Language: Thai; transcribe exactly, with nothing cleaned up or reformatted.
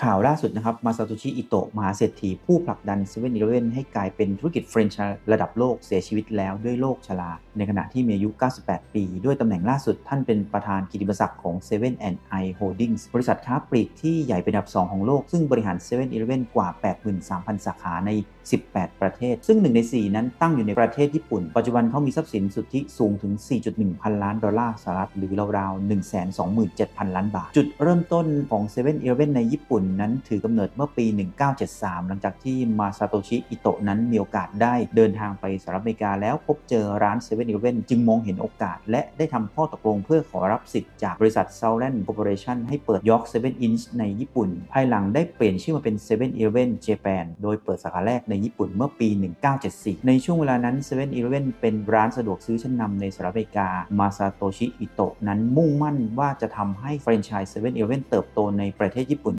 ข่าวล่าสุดนะครับมาซาโตชิอิโตะมหาเศรษฐีผู้ผลักดัน เซเว่น อีเลฟเว่น ให้กลายเป็นธุรกิจแฟรนไชส์ระดับโลกเสียชีวิตแล้วด้วยโรคชราในขณะที่มีอายุ เก้าสิบแปด ปีด้วยตำแหน่งล่าสุดท่านเป็นประธานกิตติมศักดิ์ของ เซเว่น แอนด์ ไอ Holdings บริษัทค้าปลีกที่ใหญ่เป็นอันดับสองของโลกซึ่งบริหาร เซเว่น อีเลฟเว่น กว่า แปดหมื่นสามพัน สาขาในสิบแปดประเทศซึ่งหนึ่งในสี่นั้นตั้งอยู่ในประเทศญี่ปุ่นปัจจุบันเขามีทรัพย์สินสุทธิสูงถึง สี่จุดหนึ่ง พันล้านดอลลาร์สหรัฐหรือราวๆ หนึ่งแสนสองหมื่นเจ็ดพัน ล้านบาทจุดเริ่มต้นของ เซเว่น อีเลฟเว่น ในญี่ปุ่นนั้นถือกำเนิดเมื่อปี หนึ่งเก้าเจ็ดสาม หลังจากที่มาซาโตชิอิโตะนั้นมีโอกาสได้เดินทางไปสหรัฐอเมริกาแล้วพบเจอร้าน เซเว่น อีเลฟเว่น จึงมองเห็นโอกาสและได้ทำข้อตกลงเพื่อขอรับสิทธิ์จากบริษัท Southern Corporation ให้เปิด York เซเว่น Inch ในญี่ปุ่นภายหลังได้เปลี่ยนชื่อมาเป็น เซเว่น อีเลฟเว่น Japan โดยเปิดสาขาแรกในญี่ปุ่นเมื่อปี หนึ่งเก้าเจ็ดสี่ ในช่วงเวลานั้น เซเว่น อีเลฟเว่น เป็นร้านสะดวกซื้อชั้นนำในสหรัฐอเมริกามาซาโตชิอิโตะนั้นมุ่งมั่นว่าจะทำให้แฟรนไชส์ เซเว่น อีเลฟเว่น เติบโตในประเทศญี่ปุ่น